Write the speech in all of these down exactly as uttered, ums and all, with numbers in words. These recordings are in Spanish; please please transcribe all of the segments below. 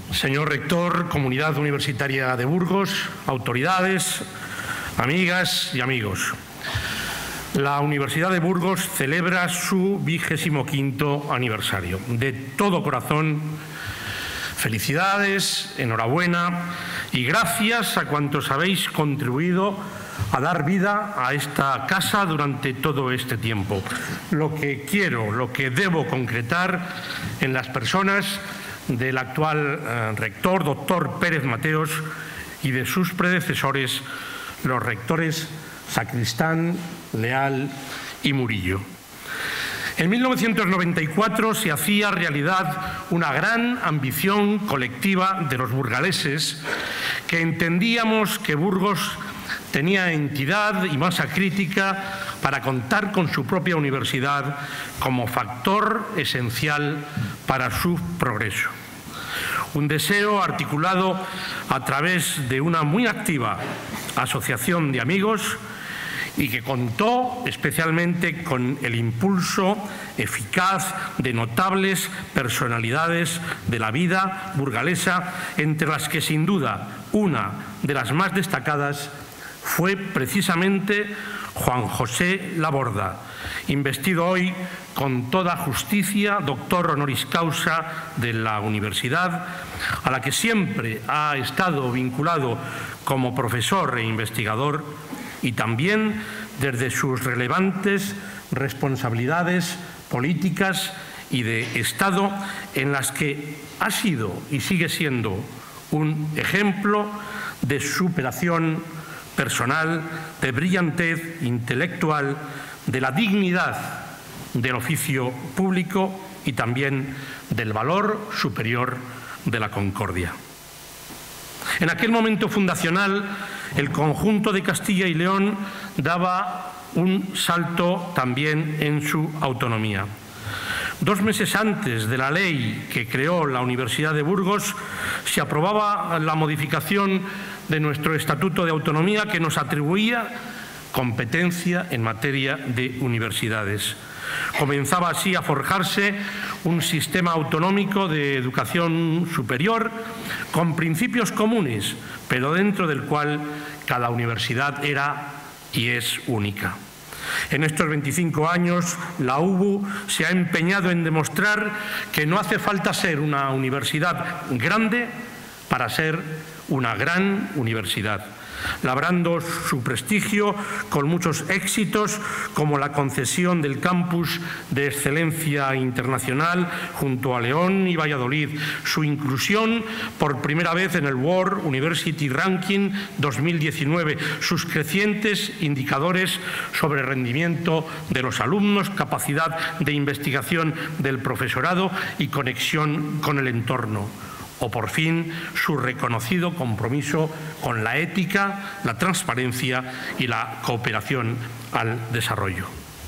señor rector, comunidad universitaria de Burgos, autoridades, amigas y amigos. La Universidad de Burgos celebra su vigésimo quinto aniversario. De todo corazón, felicidades, enhorabuena y gracias a cuantos habéis contribuido a dar vida a esta casa durante todo este tiempo. Lo que quiero, lo que debo concretar en las personas del actual eh, rector, doctor Pérez Mateos, y de sus predecesores, los rectores Sacristán, Leal y Murillo. En mil novecientos noventa y cuatro se hacía realidad una gran ambición colectiva de los burgaleses que entendíamos que Burgos tenía entidad y masa crítica para contar con su propia universidad como factor esencial para su progreso. Un deseo articulado a través de una muy activa asociación de amigos y que contó especialmente con el impulso eficaz de notables personalidades de la vida burgalesa, entre las que sin duda una de las más destacadas fue precisamente Juan José Laborda, investido hoy con toda justicia doctor honoris causa de la universidad, a la que siempre ha estado vinculado como profesor e investigador y también desde sus relevantes responsabilidades políticas y de Estado, en las que ha sido y sigue siendo un ejemplo de superación personal, de brillantez intelectual, de la dignidad del oficio público y también del valor superior de la concordia. En aquel momento fundacional, el conjunto de Castilla y León daba un salto también en su autonomía. Dos meses antes de la ley que creó la Universidad de Burgos, se aprobaba la modificación de nuestro Estatuto de Autonomía que nos atribuía competencia en materia de universidades. Comenzaba así a forjarse un sistema autonómico de educación superior con principios comunes, pero dentro del cual cada universidad era y es única. En estos veinticinco años, la U B U se ha empeñado en demostrar que no hace falta ser una universidad grande para ser una gran universidad, labrando su prestigio con muchos éxitos como la concesión del campus de excelencia internacional junto a León y Valladolid, su inclusión por primera vez en el World University Ranking dos mil diecinueve, sus crecientes indicadores sobre rendimiento de los alumnos, capacidad de investigación del profesorado y conexión con el entorno. O, por fin, su reconocido compromiso con la ética, la transparencia y la cooperación al desarrollo.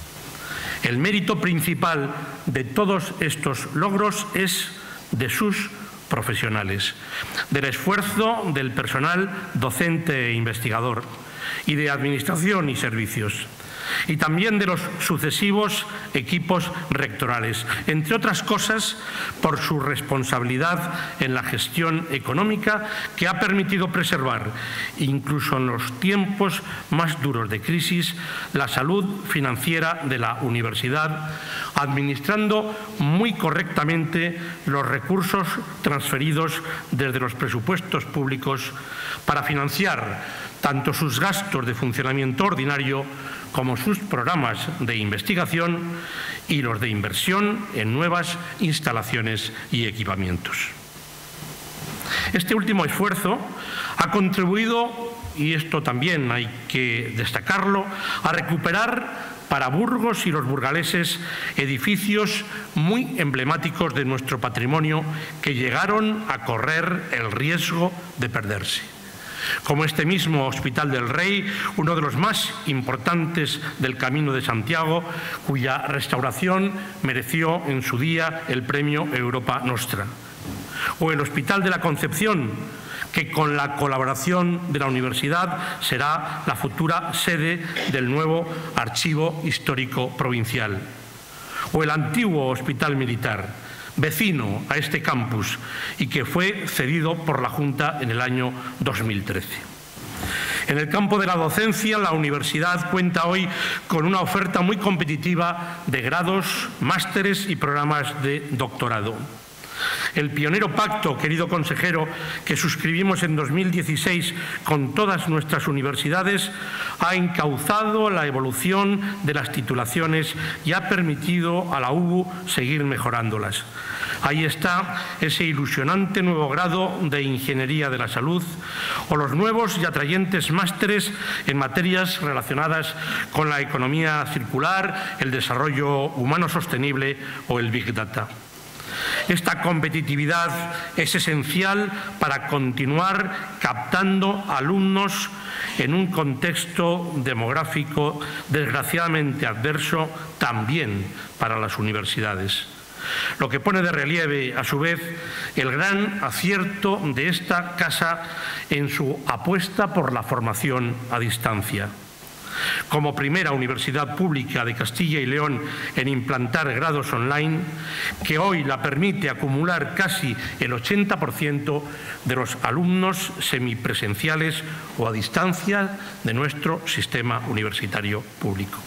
El mérito principal de todos estos logros es de sus profesionales, del esfuerzo del personal docente e investigador y de administración y servicios, y también de los sucesivos equipos rectorales, entre otras cosas por su responsabilidad en la gestión económica que ha permitido preservar, incluso en los tiempos más duros de crisis, la salud financiera de la universidad, administrando muy correctamente los recursos transferidos desde los presupuestos públicos para financiar tanto sus gastos de funcionamiento ordinario como sus programas de investigación y los de inversión en nuevas instalaciones y equipamientos. Este último esfuerzo ha contribuido, y esto también hay que destacarlo, a recuperar para Burgos y los burgaleses edificios muy emblemáticos de nuestro patrimonio que llegaron a correr el riesgo de perderse, como este mismo Hospital del Rey, uno de los más importantes del Camino de Santiago, cuya restauración mereció en su día el premio Europa Nostra, o el Hospital de la Concepción, que con la colaboración de la universidad será la futura sede del nuevo Archivo Histórico Provincial, o el antiguo Hospital Militar, vecino a este campus y que fue cedido por la Junta en el año dos mil trece. En el campo de la docencia, la universidad cuenta hoy con una oferta muy competitiva de grados, másteres y programas de doctorado. El pionero pacto, querido consejero, que suscribimos en dos mil dieciséis con todas nuestras universidades, ha encauzado la evolución de las titulaciones y ha permitido a la U B U seguir mejorándolas. Ahí está ese ilusionante nuevo grado de Ingeniería de la Salud o los nuevos y atrayentes másteres en materias relacionadas con la economía circular, el desarrollo humano sostenible o el Big Data. Esta competitividad es esencial para continuar captando alumnos en un contexto demográfico desgraciadamente adverso también para las universidades. Lo que pone de relieve, a su vez, el gran acierto de esta casa en su apuesta por la formación a distancia. Como primera universidad pública de Castilla y León en implantar grados online, que hoy la permite acumular casi el ochenta por ciento de los alumnos semipresenciales o a distancia de nuestro sistema universitario público.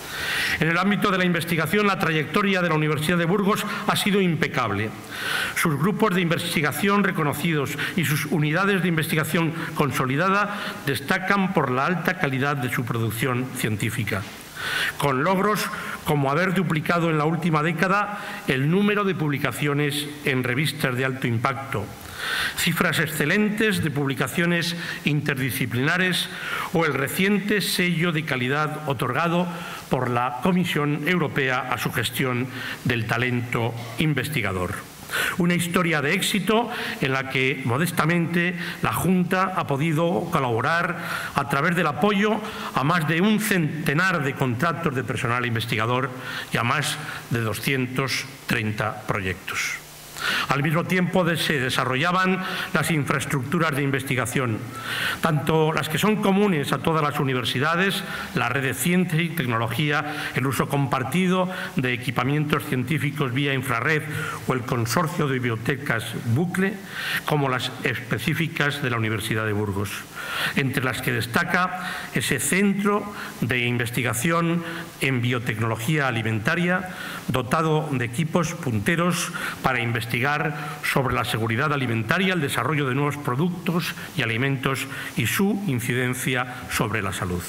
En el ámbito de la investigación, la trayectoria de la Universidad de Burgos ha sido impecable. Sus grupos de investigación reconocidos y sus unidades de investigación consolidada destacan por la alta calidad de su producción científica, con logros como haber duplicado en la última década el número de publicaciones en revistas de alto impacto, cifras excelentes de publicaciones interdisciplinares o el reciente sello de calidad otorgado por la Comisión Europea a su gestión del talento investigador. Una historia de éxito en la que, modestamente, la Junta ha podido colaborar a través del apoyo a más de un centenar de contratos de personal investigador y a más de doscientos treinta proyectos. Al mismo tiempo se desarrollaban las infraestructuras de investigación, tanto las que son comunes a todas las universidades, la red de ciencia y tecnología, el uso compartido de equipamientos científicos vía infrarred o el consorcio de bibliotecas Bucle, como las específicas de la Universidad de Burgos, entre las que destaca ese centro de investigación en biotecnología alimentaria, dotado de equipos punteros para investigar sobre la seguridad alimentaria, el desarrollo de nuevos productos y alimentos y su incidencia sobre la salud.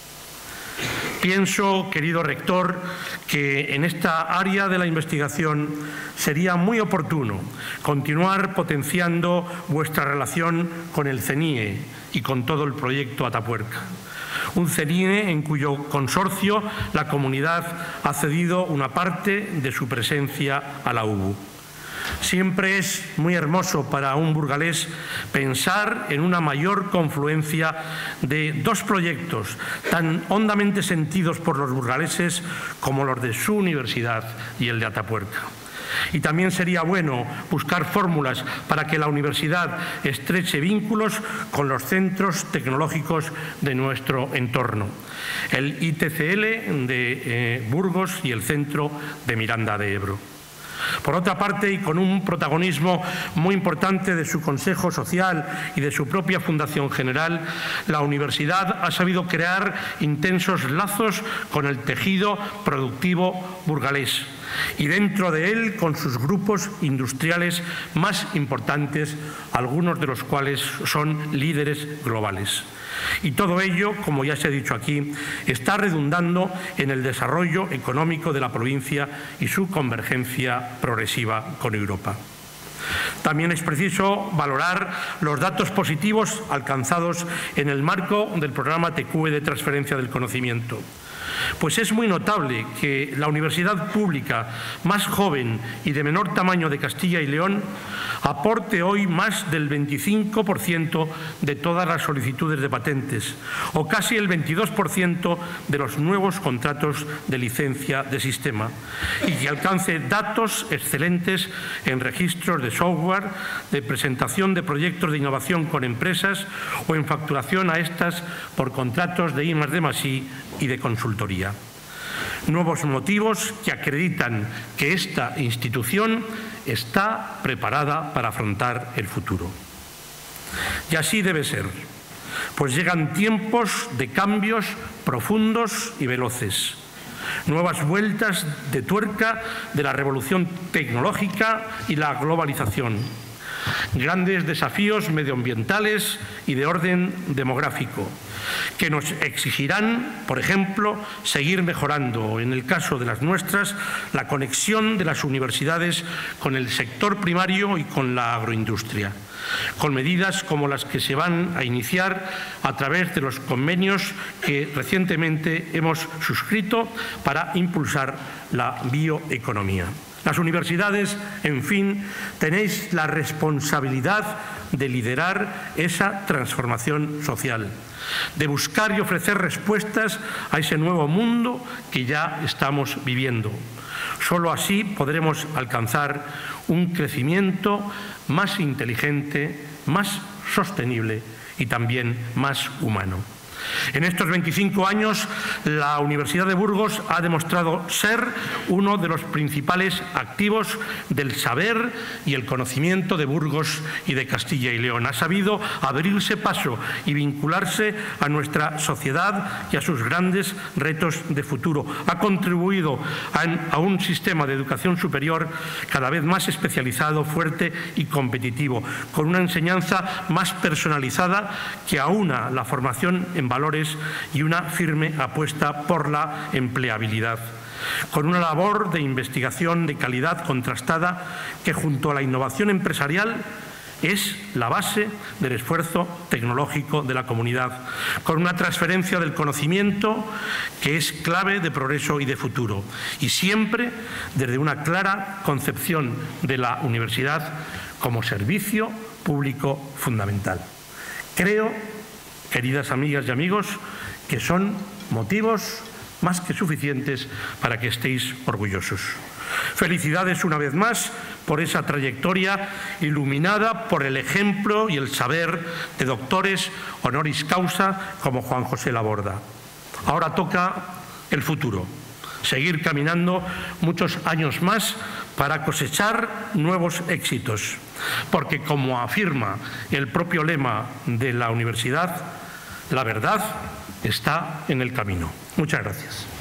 Pienso, querido rector, que en esta área de la investigación sería muy oportuno continuar potenciando vuestra relación con el CENIE y con todo el proyecto Atapuerca. Un CENIE en cuyo consorcio la comunidad ha cedido una parte de su presencia a la U B U. Siempre es muy hermoso para un burgalés pensar en una mayor confluencia de dos proyectos tan hondamente sentidos por los burgaleses como los de su universidad y el de Atapuerca. Y también sería bueno buscar fórmulas para que la universidad estreche vínculos con los centros tecnológicos de nuestro entorno, el I T C L de eh, Burgos y el Centro de Miranda de Ebro. Por otra parte, y con un protagonismo muy importante de su Consejo Social y de su propia Fundación General, la universidad ha sabido crear intensos lazos con el tejido productivo burgalés y dentro de él con sus grupos industriales más importantes, algunos de los cuales son líderes globales. Y todo ello, como ya se ha dicho aquí, está redundando en el desarrollo económico de la provincia y su convergencia progresiva con Europa. También es preciso valorar los datos positivos alcanzados en el marco del programa T Q E de transferencia del conocimiento. Pues es muy notable que la universidad pública más joven y de menor tamaño de Castilla y León aporte hoy más del veinticinco por ciento de todas las solicitudes de patentes o casi el veintidós por ciento de los nuevos contratos de licencia de sistema y que alcance datos excelentes en registros de software, de presentación de proyectos de innovación con empresas o en facturación a estas por contratos de I más D más I y de consultoría. nuevos motivos que acreditan que esta institución está preparada para afrontar el futuro. Y así debe ser, pues llegan tiempos de cambios profundos y veloces, nuevas vueltas de tuerca de la revolución tecnológica y la globalización, grandes desafíos medioambientales y de orden demográfico, que nos exigirán, por ejemplo, seguir mejorando, en el caso de las nuestras, la conexión de las universidades con el sector primario y con la agroindustria, con medidas como las que se van a iniciar a través de los convenios que recientemente hemos suscrito para impulsar la bioeconomía. Las universidades, en fin, tenéis la responsabilidad de liderar esa transformación social, de buscar y ofrecer respuestas a ese nuevo mundo que ya estamos viviendo. Solo así podremos alcanzar un crecimiento más inteligente, más sostenible y también más humano. En estos veinticinco años, la Universidad de Burgos ha demostrado ser uno de los principales activos del saber y el conocimiento de Burgos y de Castilla y León. Ha sabido abrirse paso y vincularse a nuestra sociedad y a sus grandes retos de futuro. Ha contribuido a, a un sistema de educación superior cada vez más especializado, fuerte y competitivo, con una enseñanza más personalizada que aúna la formación en valores y una firme apuesta por la empleabilidad, con una labor de investigación de calidad contrastada que, junto a la innovación empresarial, es la base del esfuerzo tecnológico de la comunidad, con una transferencia del conocimiento que es clave de progreso y de futuro, y siempre desde una clara concepción de la universidad como servicio público fundamental. Creo, queridas amigas y amigos, que son motivos más que suficientes para que estéis orgullosos. Felicidades una vez más por esa trayectoria iluminada por el ejemplo y el saber de doctores honoris causa como Juan José Laborda. Ahora toca el futuro, seguir caminando muchos años más para cosechar nuevos éxitos, porque, como afirma el propio lema de la universidad, la verdad está en el camino. Muchas gracias.